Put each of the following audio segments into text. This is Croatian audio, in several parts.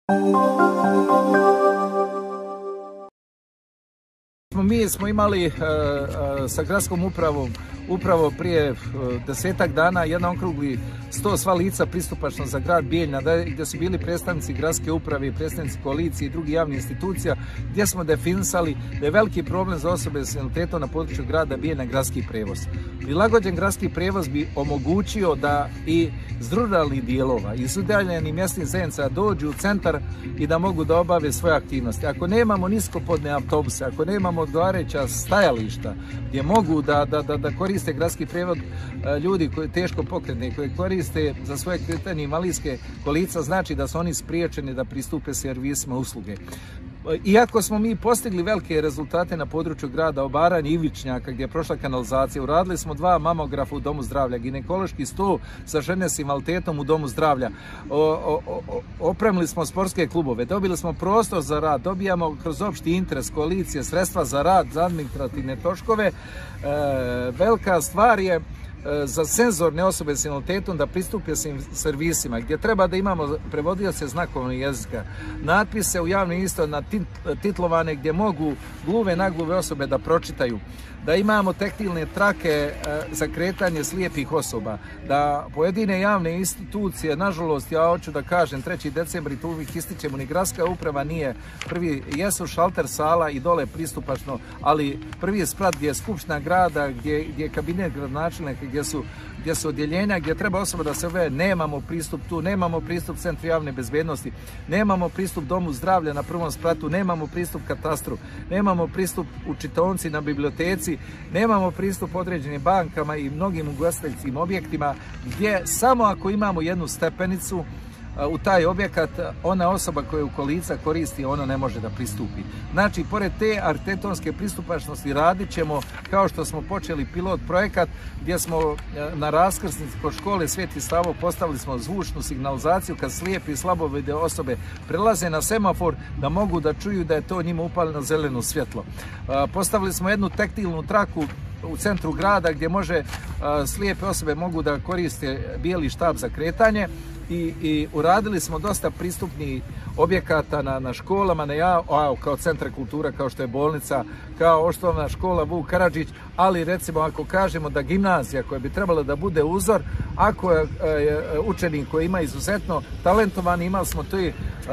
Mi smo imali sa gradskom upravom upravo prije 10-ak dana jedan okrugli sto sva lica pristupačno za grad Bijeljina, gdje su bili predstavnici gradske uprave i predstavnici koalicije i drugih javnih institucija, gdje smo definisali da je veliki problem za osobe s invaliditetom na području grada Bijeljina gradski prevoz. Prilagođen gradski prevoz bi omogućio da i iz ruralnih dijelova i iz udaljenih mjesnih zajednica dođu u centar i da mogu da obave svoje aktivnosti. Ako nemamo niskopodne autobuse, ako nemamo odgovarajuća stajališta gdje mogu da koriste gradski prevoz ljudi koji teško pokretni, koji koriste za svoje kretanje invalidske kolica, znači da su oni spriječeni da pristupe servisima usluge. Iako smo mi postigli velike rezultate na području grada Obaranja i Ivičnjaka gdje je prošla kanalizacija, uradili smo 2 mamografa u domu zdravlja, ginekološki stol za žene s invaliditetom u domu zdravlja, opremili smo sportske klubove, dobili smo prostor za rad, dobijamo kroz opšti interes koalicije sredstva za rad, za administrativne troškove. Velika stvar je za senzorne osobe s invaliditetom da pristupe servisima gdje treba da imamo prevodioce znakovnog jezika, natpise u javnim isto na titlovane gdje mogu gluve, nagluve osobe da pročitaju, da imamo tektilne trake za kretanje slijepih osoba, da pojedine javne institucije, nažalost, ja hoću da kažem, 3. decembar i tu uvijek ističemo, ni gradska uprava nije prvi, jesu šalter sala i dole pristupačno, ali prvi sprat gdje je skupština grada, gdje je kabinet gradonačelnika, gdje su odjeljenja, gdje treba osoba da se ove, nemamo pristup tu, nemamo pristup centru javne bezbednosti, nemamo pristup domu zdravlja na prvom spratu, nemamo pristup katastru, nemamo pristup učitaonici na biblioteci, nemamo pristup određenim bankama i mnogim ugostiteljskim objektima gdje samo ako imamo jednu stepenicu u taj objekat, ona osoba koja u kolica koristi, ona ne može da pristupi. Znači, pored te arhitektonske pristupačnosti radit ćemo, kao što smo počeli pilot projekat, gdje smo na raskrsnici kod škole Sveti Savo postavili smo zvučnu signalizaciju kad slijepe i slabovide osobe prelaze na semafor da mogu da čuju da je to njima upaljeno zeleno svjetlo. Postavili smo jednu tektilnu traku u centru grada gdje slijepe osobe mogu da koriste bijeli štab za kretanje i uradili smo dosta pristupnih objekata na školama, kao centar kultura, kao što je bolnica, kao osnovna škola Vuk Karadžić, ali recimo ako kažemo da gimnazija koja bi trebala da bude uzor, ako je učenik koji ima izuzetno talentovan, imali smo tu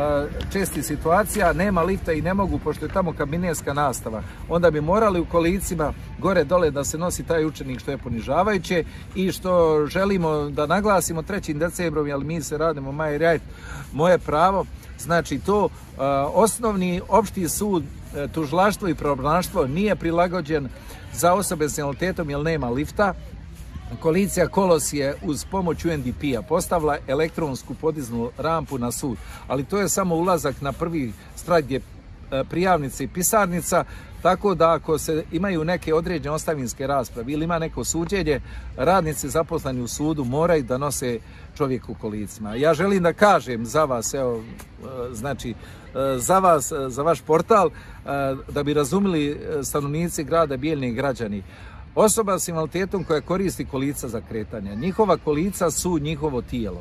česti situacija, nema lifta i ne mogu, pošto je tamo kabinetska nastava, onda bi morali u kolicima gore dole da se nosi taj učenik, što je ponižavajuće i što želimo da naglasimo 3. decembrom, jer mi se radimo my right, moje pravo. Znači to osnovni opšti sud, tužilaštvo i pravobranilaštvo nije prilagođen za osobe s invaliditetom jer nema lifta. Koalicija Kolos je uz pomoć UNDP-a postavila elektronsku podiznu rampu na sud, ali to je samo ulazak na prvi sprat gdje prijavnica i pisarnica, tako da ako se imaju neke određene ostavinske rasprave ili ima neko suđenje, radnici zaposleni u sudu moraju da nose čovjek u kolicima. Ja želim da kažem za vas, evo, znači, za vas, za vaš portal, da bi razumili stanovnici grada Bijeljine i građani. Osoba s invaliditetom koja koristi kolica za kretanje, njihova kolica su njihovo tijelo.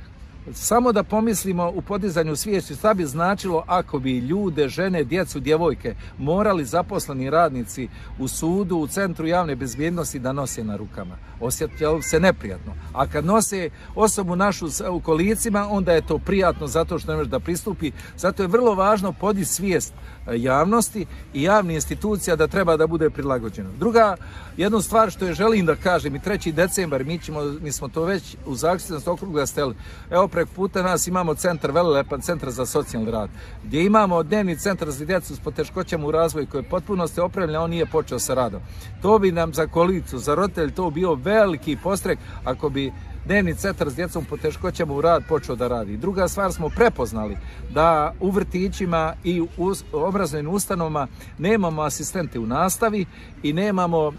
Samo da pomislimo u podizanju svijesti šta bi značilo ako bi ljude, žene, djecu, djevojke morali zaposleni radnici u sudu, u centru javne bezbjednosti da nose na rukama. Osjećalo se neprijatno. A kad nose osobu našu u kolicima, onda je to prijatno zato što ne može da pristupi. Zato je vrlo važno podići svijest javnosti i javnih institucija da treba da bude prilagođeno. Druga, jednu stvar što je želim da kažem, i 3. decembar, mi smo to već u zaključnosti okrugla steli. Evo, preko puta nas imamo centar, velelepan centar za socijalni rad, gdje imamo dnevni centar za djecu s poteškoćama u razvoju koji je potpuno opremljen, on nije počeo sa radom. To bi nam za kolicu, za roditelj, to bio veliki postrek ako bi dnevni centar s djecom poteškoćama u rad počeo da radi. Druga stvar, smo prepoznali da u vrtićima i u obrazovnim ustanovama nemamo asistente u nastavi i nemamo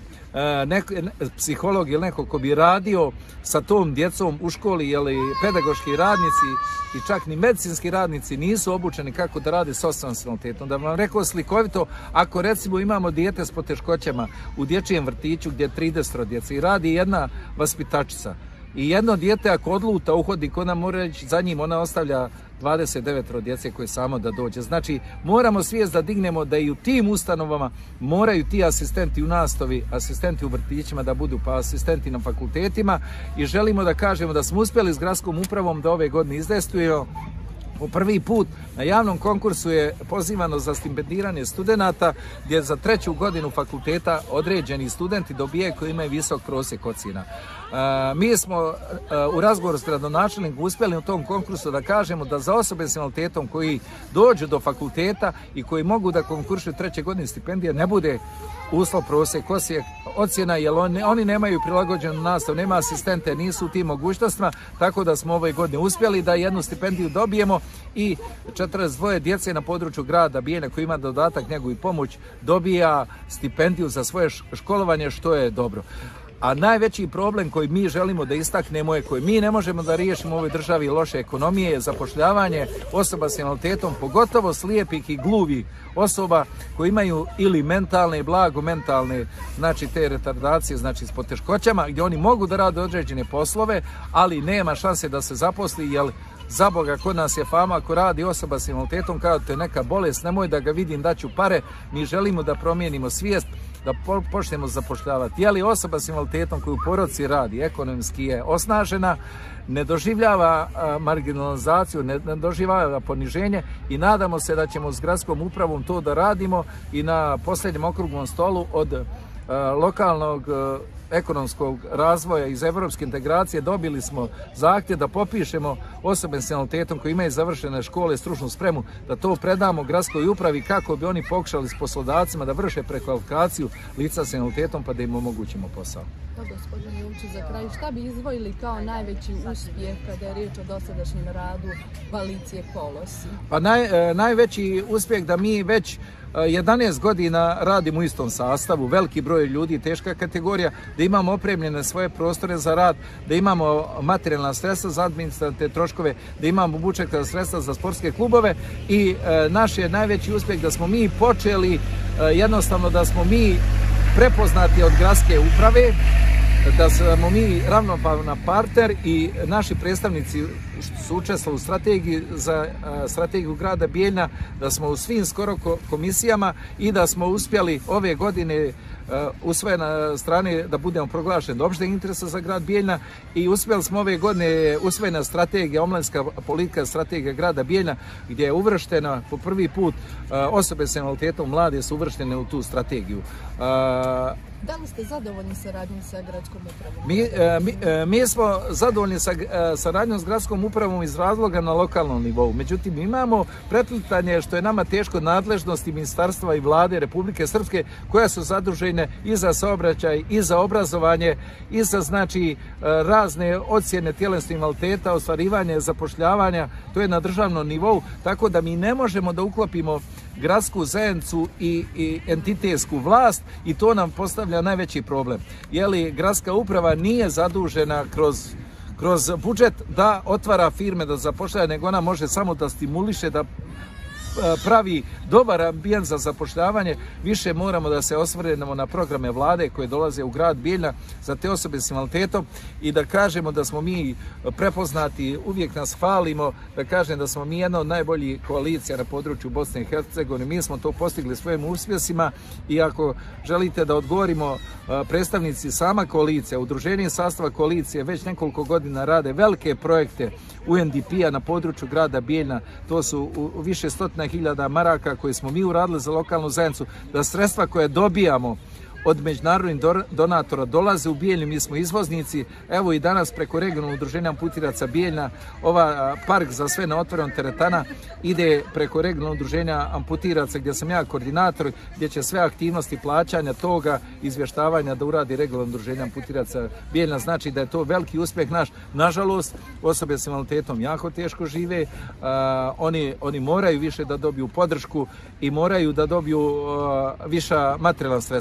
psiholog ili neko ko bi radio sa tom djecom u školi, jer pedagoški radnici i čak ni medicinski radnici nisu obučeni kako da rade s osobom s invaliditetom. Da vam rekao slikovito, ako recimo imamo dijete s poteškoćama u dječjem vrtiću gdje je 30 djece i radi jedna vaspitačica, i jedno dijete ako odluta u hodnik, ona mora reći za njim, ona ostavlja 29 djece koje samo da dođe. Znači, moramo svijest da dignemo da i u tim ustanovama moraju ti asistenti u nastavi, asistenti u vrtićima da budu, pa asistenti na fakultetima, i želimo da kažemo da smo uspjeli s gradskom upravom da ove godine izdejstvujemo. Po prvi put na javnom konkursu je pozivano za stipendiranje studenata, gdje za 3. godinu fakulteta određeni studenti dobijaju koji imaju visok prosjek ocjena. Mi smo u razgovoru s gradonačelnikom uspjeli u tom konkursu da kažemo da za osobe s invaliditetom koji dođu do fakulteta i koji mogu da konkursuju 3. godine stipendije ne bude uslov prosjek ocjena, jer oni nemaju prilagođenu nastavu, nema asistente, nisu u tim mogućnostima, tako da smo ove godine uspjeli da jednu stipendiju dobijemo i 42 djece na području grada Bijeljne koji ima dodatak njegu i pomoć dobija stipendiju za svoje školovanje, što je dobro. A najveći problem koji mi želimo da istaknemo je, koji mi ne možemo da riješimo u ovoj državi loše ekonomije, je zapošljavanje osoba s invaliditetom, pogotovo slijepih i gluvih osoba koji imaju ili mentalne i blago mentalne, znači te retardacije, znači s poteškoćama, gdje oni mogu da rade određene poslove, ali nema šanse da se zaposli, jer za Boga, kod nas je fama, ako radi osoba s invaliditetom, kao da je neka bolest, nemoj da ga vidim, daću pare. Mi želimo da promijenimo svijest, da počnemo zapošljavati. Je li osoba s invaliditetom koju u porodici radi, ekonomski je osnažena, ne doživljava marginalizaciju, ne doživljava poniženje, i nadamo se da ćemo s gradskom upravom to da radimo i na posljednjem okruglom stolu od lokalnog ekonomskog razvoja iz evropske integracije dobili smo zahtjev da popišemo osobe s invaliditetom koji imaju završene škole, stručnu spremu, da to predamo gradskoj upravi kako bi oni pokušali s poslodavcima da vrše prekvalifikaciju lica s invaliditetom, pa da im omogućimo posao. Da, gospodine Jovčić, za kraj, šta bi izdvojili kao najveći uspjeh kada je riječ o dosadašnjem radu koalicije Kolosi? Pa najveći uspjeh da mi već 11 godina radimo u istom sastavu, veliki broj ljudi, teška kategorija, da imamo opremljene svoje prostore za rad, da imamo materijalna sredstva za administrativne troškove, da imamo budžetska sredstva za sportske klubove, i naš je najveći uspjeh da smo mi počeli, jednostavno da smo mi prepoznati od gradske uprave, da smo mi ravnopravan partner i naši predstavnici su učestvovali u strategiji za strategiju grada Bijeljna, da smo u svim skoro komisijama i da smo uspjeli ove godine usvojena strane da budemo proglašeni od opšteg interesa za grad Bijeljna, i uspjeli smo ove godine usvojena strategija, omladinska politika strategija grada Bijeljna, gdje je uvrštena po prvi put osobe s invaliditetom, mlade su uvrštene u tu strategiju. Da li ste zadovoljni saradnjom sa gradskom upravom? Mi smo zadovoljni sa saradnjom s gradskom upravom iz razloga na lokalnom nivou. Međutim, imamo preplitanje, što je nama teško, nadležnosti ministarstva i vlade Republike Srpske, koja su zadužene i za saobraćaj, i za obrazovanje, i za, znači, razne ocjene tjelesnog invaliditeta, ostvarivanje zapošljavanja, to je na državnom nivou, tako da mi ne možemo da uklopimo gradsku zajednicu i entitetsku vlast, i to nam postavlja najveći problem. Jeli gradska uprava nije zadužena kroz budžet da otvara firme, da zapošljava, nego ona može samo da stimuliše, da pravi dobar ambijent za zapošljavanje. Više moramo da se osvrnemo na programe vlade koje dolaze u grad Bijeljna za te osobe s invaliditetom, i da kažemo da smo mi prepoznati, uvijek nas hvalimo, da kažem da smo mi jedna od najboljih koalicija na području Bosne i Hercegovine. Mi smo to postigli svojim uspjesima, i ako želite da odgovorimo, predstavnici sama koalicija, udruženje sastava koalicije već nekoliko godina rade velike projekte UNDP-a na području grada Bijeljna. To su više stotina hiljada maraka koje smo mi uradili za lokalnu zajednicu, da sredstva koje dobijamo od međunarodnih donatora dolaze u Bijeljnu, mi smo izvoznici. Evo i danas preko regionalnog udruženja amputiraca Bijeljna, ova park za sve na otvorenom teretana ide preko regionalnog udruženja amputiraca, gdje sam ja koordinator, gdje će sve aktivnosti plaćanja toga, izvještavanja da uradi regionalno udruženje amputiraca Bijeljna. Znači da je to veliki uspjeh naš. Nažalost, osobe s invaliditetom jako teško žive, oni moraju više da dobiju podršku i moraju da dobiju viša materijalna sredstva.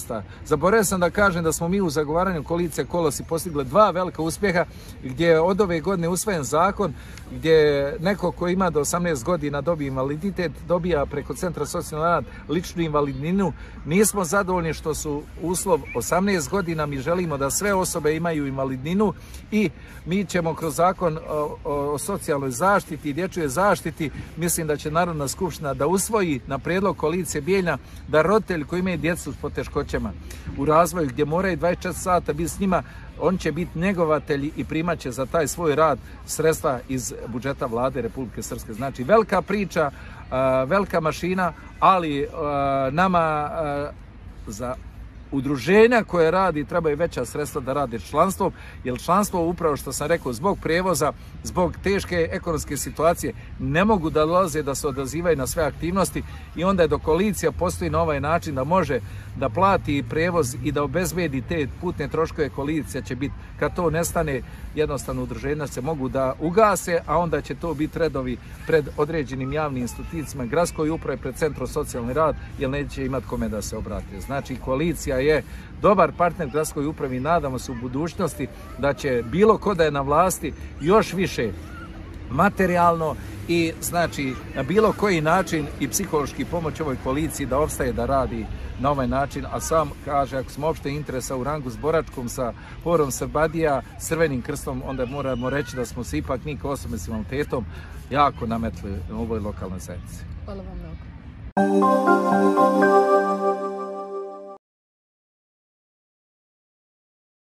Zaboravio sam da kažem da smo mi u zagovaranju koalicije Kolosi postigli 2 velika uspjeha, gdje je od ove godine usvojen zakon gdje neko ko ima do 18 godina dobije invaliditet, dobija preko Centra socijalni rad ličnu invalidninu. Nismo zadovoljni što su uslov 18 godina, mi želimo da sve osobe imaju invalidninu i mi ćemo kroz zakon o socijalnoj zaštiti i dječjoj zaštiti, mislim da će Narodna skupština da usvoji na prijedlog koalicije Bijeljna da roditelji koji imaju djecu s poteškoćama u razvoju gdje moraju 24 sata biti s njima, on će biti njegovatelji i primat će za taj svoj rad sredstva iz budžeta Vlade Republike Srpske. Znači velika priča, velika mašina, ali nama za udruženja koje radi trebaju veća sredstva da rade članstvom, jer članstvo upravo što sam rekao zbog prijevoza, zbog teške ekonomske situacije ne mogu da dolaze da se odazivaju na sve aktivnosti i onda je do koalicija postoji na ovaj način da može da plati prijevoz i da obezbedi te putne troškove. Koalicija će biti, kad to nestane, jednostavno udruženja se mogu da ugase, a onda će to biti redovi pred određenim javnim institucijama, gradskoj upravi, pred Centrom socijalni rad, jer neće imati kome da se obrati. Znači koalicija je dobar partner gradskoj upravi i nadamo se u budućnosti da će bilo ko da je na vlasti još više materijalno i znači na bilo koji način i psihološki pomoć ovoj koaliciji da opstaje, da radi na ovaj način, a sam kaže ako smo opšte interesa u rangu s Boračkom, sa Horom Srbadija, s Crvenim krstom, onda moramo reći da smo se ipak mi kao osobe s invaliditetom jako nametli u ovoj lokalnoj zajednici. Hvala vam mnogo.